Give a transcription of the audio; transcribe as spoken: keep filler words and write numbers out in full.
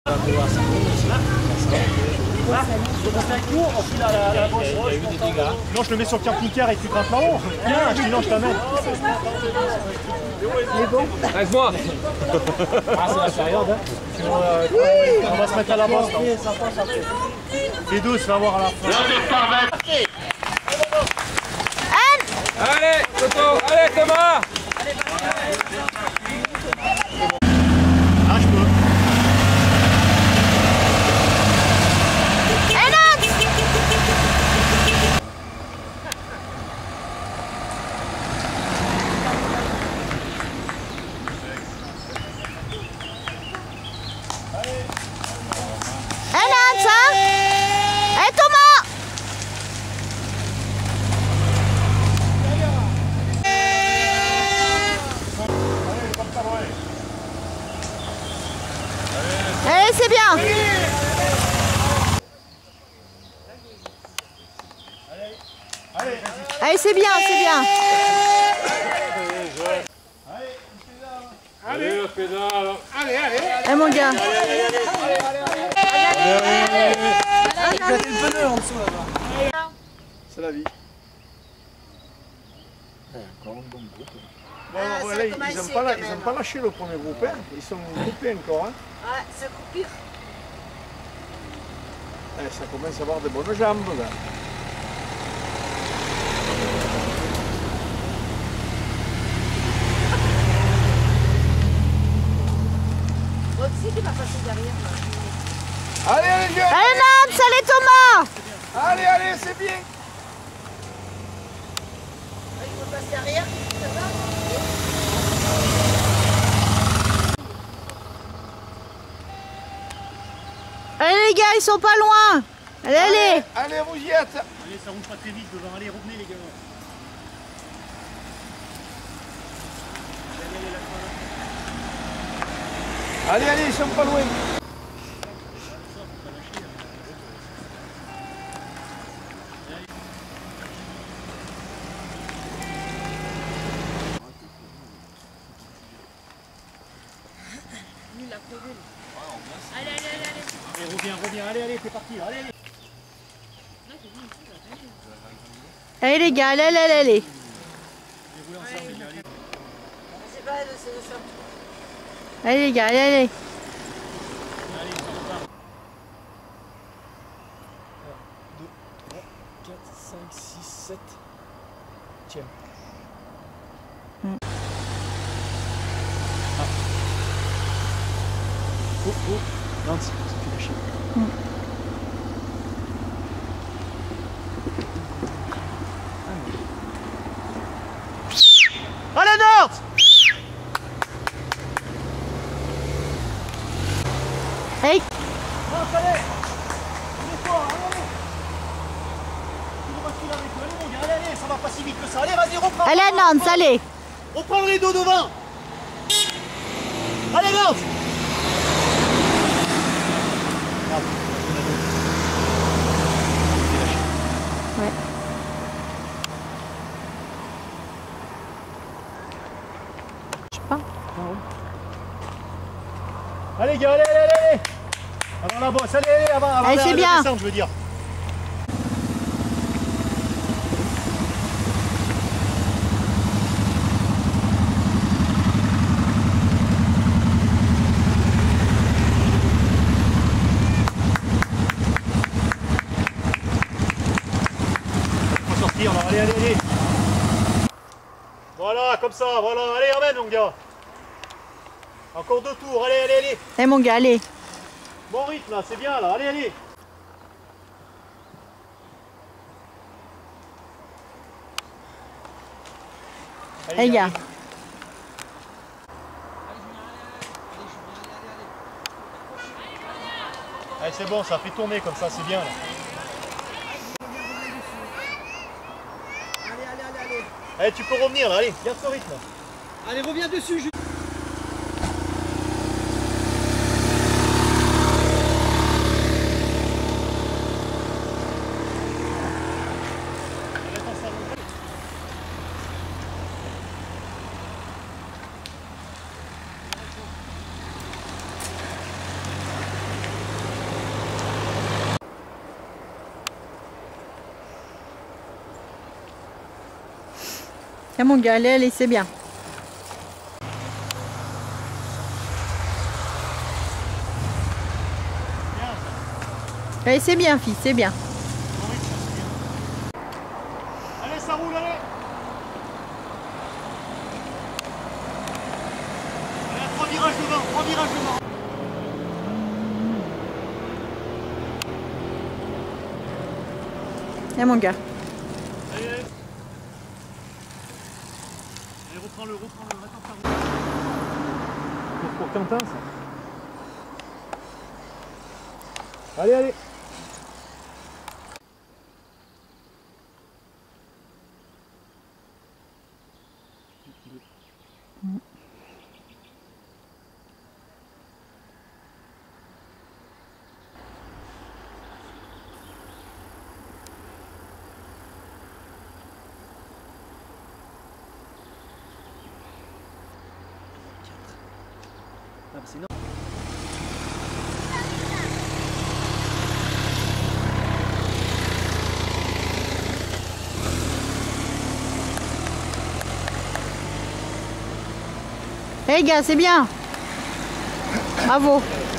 Non, je le mets sur le camping-car et tu grimpes là-haut. Viens, sinon je t'amène. Mais bon. Reste-moi. Ah, c'est la période, hein. Oui. On va se mettre à la bosse. Fais douce, va voir à la fin. Allez, Toto, allez Thomas. Ah, je peux. Allez, c'est bien. Allez, c'est bien, c'est bien. Allez, le pédale. Allez, allez. Eh mon gars. C'est la vie. Bon, Ah, voilà, ils n'ont pas, pas lâché le premier groupe, hein. Ils sont groupés encore. Hein. Ah, ça coupe pire. Eh, ça commence à avoir de bonnes jambes là. Roxy qui va passer derrière. Allez, allez, viens. Allez, Nance, allez, Thomas. Allez, allez, c'est bien. Il faut passer derrière, ça va? Allez, les gars, ils sont pas loin. Allez, allez. Allez, vous y êtes. Allez, ça roule pas très vite devant. Allez, revenez les gars. Allez, allez, ils sont pas loin. Allez, allez, allez, allez. Allez, reviens, reviens. Allez, allez, c'est parti. Allez, allez. Allez, les gars, allez, allez, allez, allez. C'est pas elle, c'est le champ. Allez, les gars, allez, allez. deux, trois, quatre, cinq, six, sept. Tiens. Mm. Ah. Oh, oh. Nance, ça fait lâcher. Mm. Allez, Nord! Hey. Nance, allez! Allez-toi, allez, allez! Tu vas filer avec eux. Allez, mon gars, allez, allez, ça va pas si vite que ça. Allez, vas-y, reprends! Allez, Nance, allez. Reprends le rideau devant! Allez, Nance! Ouais. Je sais pas. Allez, gars, allez, allez, allez! Avant la bosse, allez, allez, avant, avant Allez, la, c'est la bien. descente, je veux dire. Faut sortir, alors, allez, allez, allez! Voilà, comme ça, voilà, allez, emmène, mon gars! Encore deux tours, allez, allez, allez! Eh, mon gars, allez. Bon rythme là, c'est bien là, allez, allez! Eh, les gars. Allez, c'est bon, ça fait tourner comme ça, c'est bien là. Allez, allez, allez, allez. Allez, tu peux revenir là, allez, garde ce rythme. Allez, reviens dessus, Jules. Tiens mon gars, allez, allez, c'est bien. Allez, c'est bien, fille, c'est bien. Allez, ça roule, allez. Allez, trois virages devant, trois virages devant. Tiens mon gars. Allez, allez. Allez, reprends-le, reprends-le, attends, ça roule. C'est pour Quentin, ça. Allez, allez. Ah, c'est non. Hé hey, gars, c'est bien. Bravo.